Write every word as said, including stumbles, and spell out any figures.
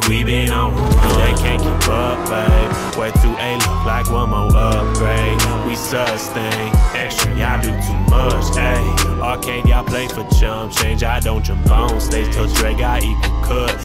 We been on the run, they can't keep up, babe. Way two A look like one more upgrade. We sustain, extra, y'all do too much, ayy. Arcade, y'all play for chump change. I don't jump on stage till Dre got equal cut.